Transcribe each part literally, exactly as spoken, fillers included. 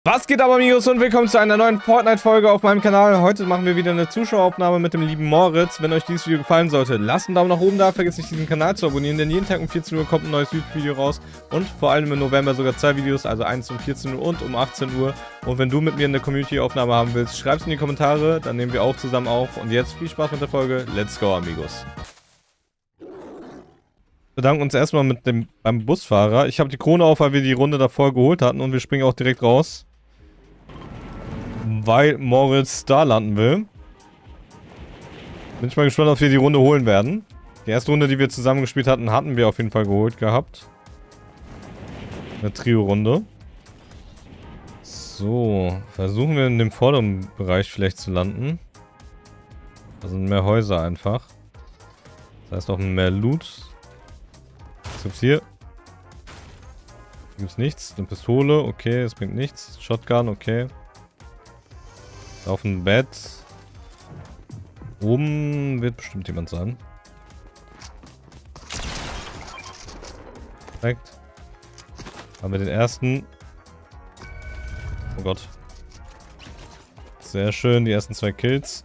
Was geht aber, Amigos, und willkommen zu einer neuen Fortnite-Folge auf meinem Kanal. Heute machen wir wieder eine Zuschaueraufnahme mit dem lieben Moritz. Wenn euch dieses Video gefallen sollte, lasst einen Daumen nach oben da, vergesst nicht diesen Kanal zu abonnieren, denn jeden Tag um vierzehn Uhr kommt ein neues YouTube-Video raus und vor allem im November sogar zwei Videos, also eins um vierzehn Uhr und um achtzehn Uhr. Und wenn du mit mir eine Community-Aufnahme haben willst, schreib's in die Kommentare, dann nehmen wir auch zusammen auf. Und jetzt viel Spaß mit der Folge. Let's go, Amigos. Wir bedanken uns erstmal mit dem beim Busfahrer. Ich habe die Krone auf, weil wir die Runde davor geholt hatten und wir springen auch direkt raus. Weil Moritz da landen will. Bin ich mal gespannt, ob wir die Runde holen werden. Die erste Runde, die wir zusammen gespielt hatten, hatten wir auf jeden Fall geholt gehabt. Eine Trio-Runde. So, versuchen wir in dem vorderen Bereich vielleicht zu landen. Da sind mehr Häuser einfach. Das heißt auch mehr Loot. Was gibt's hier? Hier gibt's nichts. Eine Pistole, okay, das bringt nichts. Shotgun, okay. Auf dem Bett. Oben wird bestimmt jemand sein. Perfekt. Haben wir den ersten. Oh Gott. Sehr schön, die ersten zwei Kills.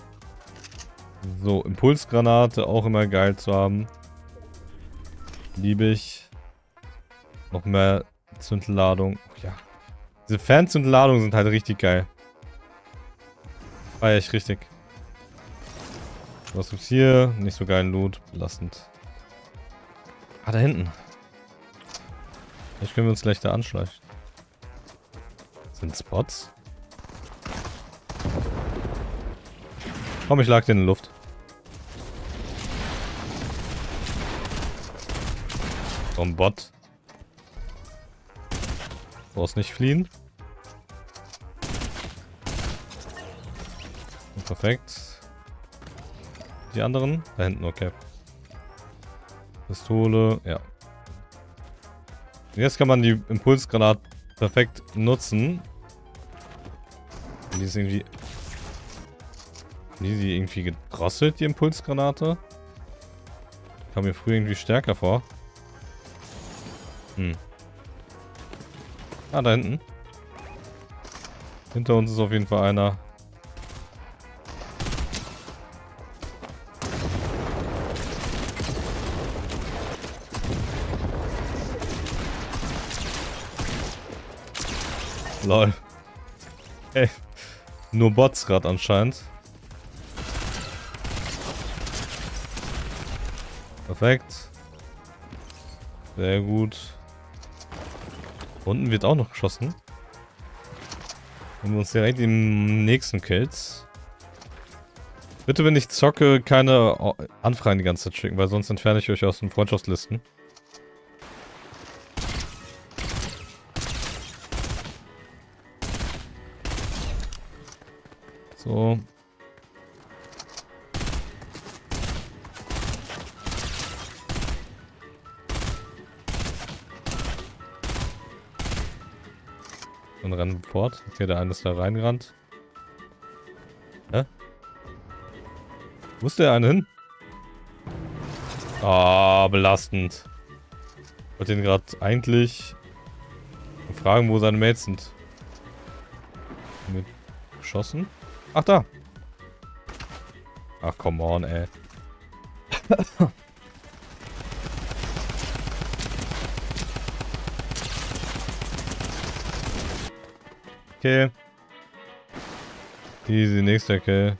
So, Impulsgranate, auch immer geil zu haben. Liebe ich. Noch mehr Zündladung. Ja. Diese Fernzündladungen sind halt richtig geil. Feier ich richtig. Was gibt's hier? Nicht so geilen Loot. Belastend. Ah, da hinten. Vielleicht können wir uns gleich da anschleichen. Sind Spots? Komm, ich lag dir in der Luft. So ein Bot. Du brauchst nicht fliehen. Perfekt. Die anderen? Da hinten, okay. Pistole, ja. Jetzt kann man die Impulsgranate perfekt nutzen. Die ist irgendwie... Die ist irgendwie gedrosselt, die Impulsgranate. Kam mir früher irgendwie stärker vor. Hm. Ah, da hinten. Hinter uns ist auf jeden Fall einer. Lol. Ey. Nur Bots gerade anscheinend. Perfekt. Sehr gut. Unten wird auch noch geschossen. Haben wir uns direkt im nächsten Kills. Bitte, wenn ich zocke, keine Anfragen die ganze Zeit schicken, weil sonst entferne ich euch aus den Freundschaftslisten. So. Und rennen fort. Okay, der eine ist da reingerannt. Hä? Wo ist der eine hin? Ah, oh, belastend. Ich wollte ihn gerade eigentlich fragen, wo seine Mates sind. Mit geschossen? Ach, da. Ach, come on, ey. Okay. Easy, nächster Kill.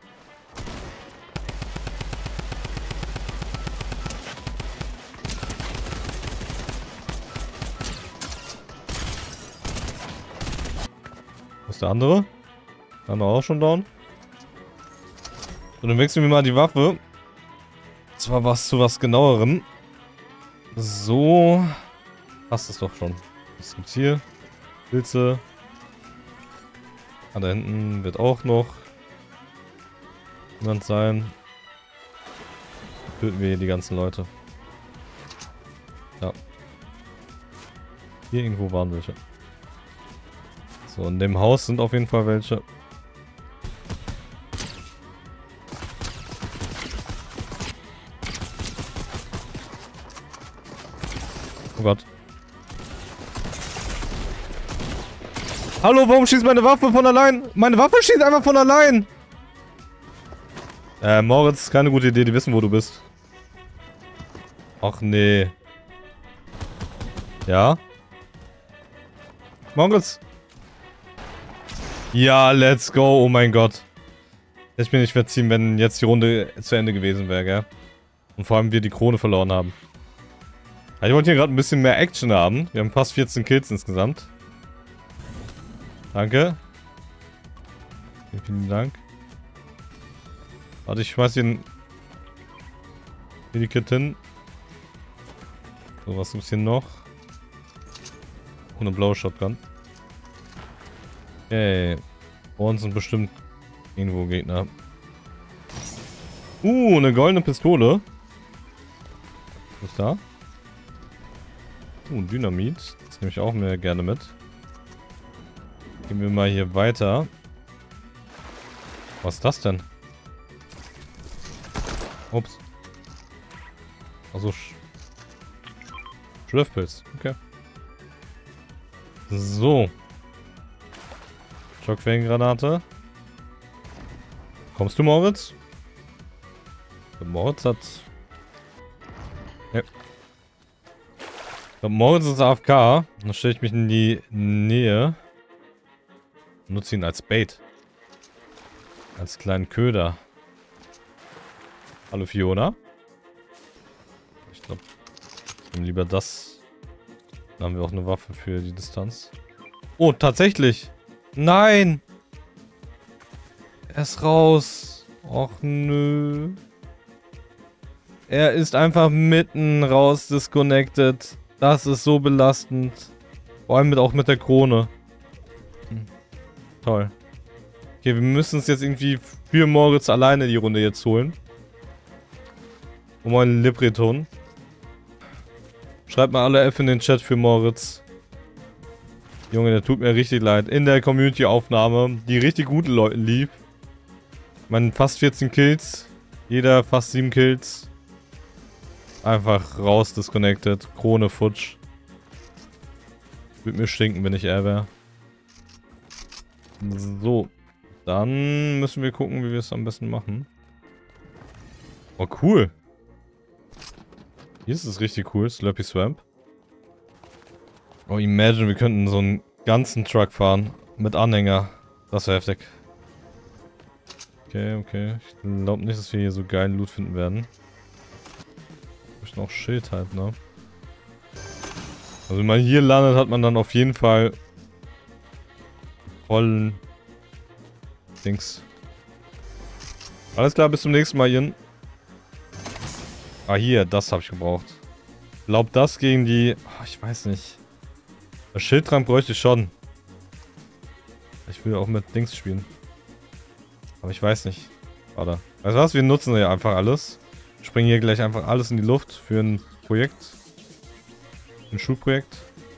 Wo ist der andere? Haben wir auch schon down. So, dann wechseln wir mal die Waffe. Und zwar was zu was genauerem. So. Passt es doch schon. Was gibt's hier? Pilze. Ah, da hinten wird auch noch jemand sein. Töten wir hier die ganzen Leute. Ja. Hier irgendwo waren welche. So, in dem Haus sind auf jeden Fall welche. Oh Gott. Hallo, warum schießt meine Waffe von allein? Meine Waffe schießt einfach von allein. Äh, Moritz, ist keine gute Idee. Die wissen, wo du bist. Ach, nee. Ja? Moritz. Ja, let's go. Oh mein Gott. Ich bin nicht verziehen, wenn jetzt die Runde zu Ende gewesen wäre, gell? Und vor allem wir die Krone verloren haben. Ich wollte hier gerade ein bisschen mehr Action haben. Wir haben fast vierzehn Kills insgesamt. Danke. Vielen, vielen Dank. Warte, ich schmeiß den Medikit hin. So, was gibt's hier noch? Und eine blaue Shotgun. Okay. Vor uns sind bestimmt irgendwo Gegner. Uh, eine goldene Pistole. Was ist da? Uh, Dynamit. Das nehme ich auch mehr gerne mit. Gehen wir mal hier weiter. Was ist das denn? Ups. Also Sch Schlürfpilz. Okay. So. Schockwellengranate. Kommst du, Moritz? Der Moritz hat... Ja. Ich glaube, Moritz ist A F K. Dann stelle ich mich in die Nähe. Nutze ihn als Bait. Als kleinen Köder. Hallo Fiona. Ich glaube, ich nehme lieber das. Dann haben wir auch eine Waffe für die Distanz. Oh, tatsächlich. Nein. Er ist raus. Och nö. Er ist einfach mitten raus disconnected. Das ist so belastend. Vor allem mit, auch mit der Krone. Hm. Toll. Okay, wir müssen es jetzt irgendwie für Moritz alleine die Runde jetzt holen. Oh mein Libreton. Schreibt mal alle F in den Chat für Moritz. Junge, der tut mir richtig leid. In der Community-Aufnahme, die richtig gute Leute lief. Man fast vierzehn Kills. Jeder fast sieben Kills. Einfach raus disconnected. Krone futsch. Würde mir stinken, wenn ich er wäre. So. Dann müssen wir gucken, wie wir es am besten machen. Oh, cool. Hier ist es richtig cool. Slurpy Swamp. Oh, imagine, wir könnten so einen ganzen Truck fahren. Mit Anhänger. Das wäre heftig. Okay, okay. Ich glaube nicht, dass wir hier so geilen Loot finden werden. Ich noch Schild halt, ne? Also wenn man hier landet, hat man dann auf jeden Fall vollen Dings. Alles klar, bis zum nächsten Mal, Ian. Ah, hier, das habe ich gebraucht. Ich glaube, das gegen die... Oh, ich weiß nicht. Das Schildtrank bräuchte ich schon. Ich will auch mit Dings spielen. Aber ich weiß nicht. Warte. Weißt du was? Wir nutzen ja einfach alles. Springen hier gleich einfach alles in die Luft für ein Projekt. Ein Schulprojekt.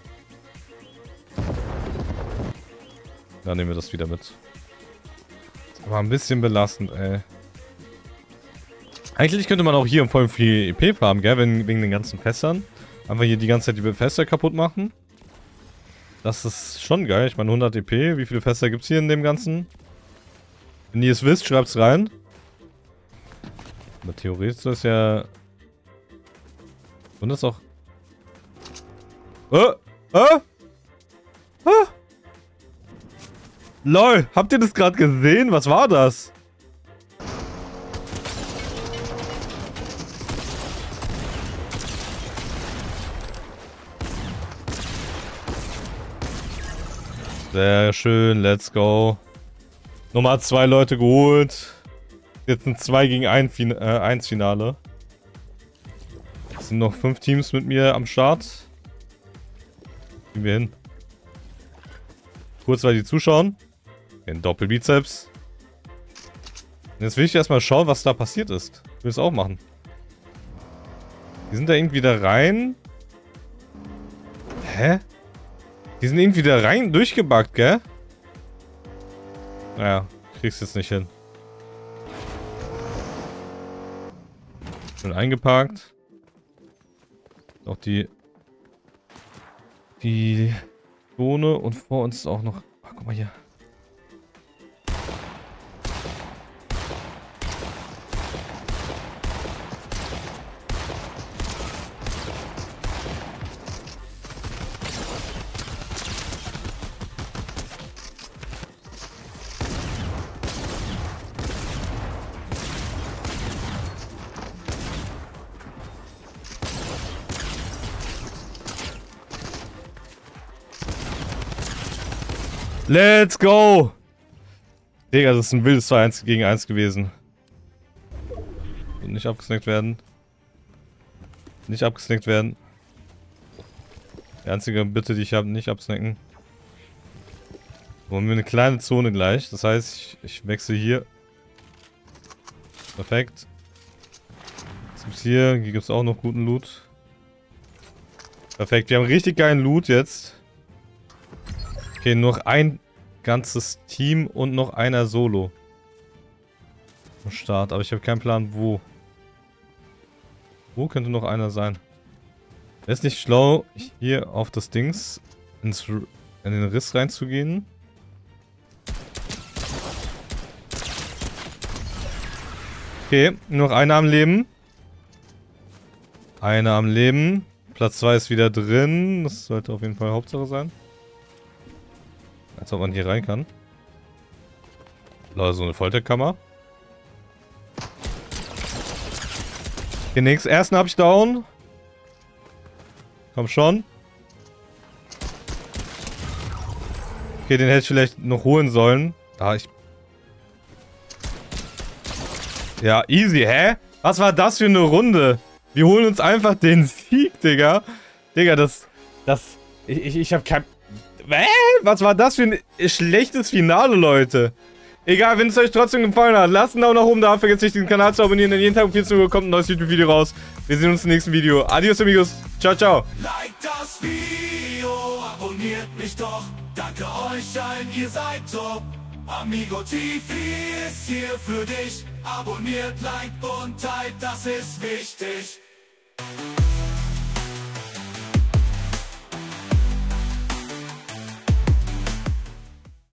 Dann nehmen wir das wieder mit. Aber ein bisschen belastend, ey. Eigentlich könnte man auch hier voll viel E P farmen, gell? Wegen, wegen den ganzen Fässern. Einfach hier die ganze Zeit die Fässer kaputt machen. Das ist schon geil. Ich meine, hundert E P. Wie viele Fässer gibt es hier in dem Ganzen? Wenn ihr es wisst, schreibt es rein. Aber theoretisch ist ja... Und das auch... Äh? Äh? Ah! LOL, habt ihr das gerade gesehen? Was war das? Sehr schön, let's go. Nummer zwei Leute geholt. Jetzt ein zwei gegen eins Finale. Es sind noch fünf Teams mit mir am Start. Gehen wir hin. Kurz, weil die zuschauen. Den Doppelbizeps. Jetzt will ich erstmal schauen, was da passiert ist. Ich will es auch machen. Die sind da irgendwie da rein. Hä? Die sind irgendwie da rein durchgebackt, gell? Naja, krieg's jetzt nicht hin. Schön eingeparkt. Auch die... Die Zone und vor uns ist auch noch... Oh, guck mal hier. Let's go! Digga, das ist ein wildes zwei eins gegen eins gewesen. Und nicht abgesnackt werden. Nicht abgesnackt werden. Die einzige Bitte, die ich habe, nicht absnacken. Wollen wir eine kleine Zone gleich. Das heißt, ich, ich wechsle hier. Perfekt. Was gibt's hier? Hier gibt es auch noch guten Loot. Perfekt, wir haben richtig geilen Loot jetzt. Okay, noch ein ganzes Team und noch einer Solo. Am Start, aber ich habe keinen Plan, wo. Wo könnte noch einer sein? Wäre es nicht schlau, hier auf das Dings ins, in den Riss reinzugehen? Okay, nur noch einer am Leben. Einer am Leben. Platz zwei ist wieder drin. Das sollte auf jeden Fall Hauptsache sein. Als ob man hier rein kann. Leute, so eine Folterkammer. Okay, nix. Ersten hab ich down. Komm schon. Okay, den hätte ich vielleicht noch holen sollen. Da ich... Ja, easy, hä? Was war das für eine Runde? Wir holen uns einfach den Sieg, Digga. Digga, das... Das... Ich, ich, ich hab kein... Hä? Was war das für ein schlechtes Finale, Leute? Egal, wenn es euch trotzdem gefallen hat, lasst einen Daumen nach oben da, vergesst nicht, den Kanal zu abonnieren, denn jeden Tag um vierzehn Uhr kommt ein neues YouTube-Video raus. Wir sehen uns im nächsten Video. Adios, amigos. Ciao, ciao. Like das Video, abonniert mich doch. Danke euch allen, ihr seid top. Amigo T V ist hier für dich. Abonniert, liked und teilt, das ist wichtig.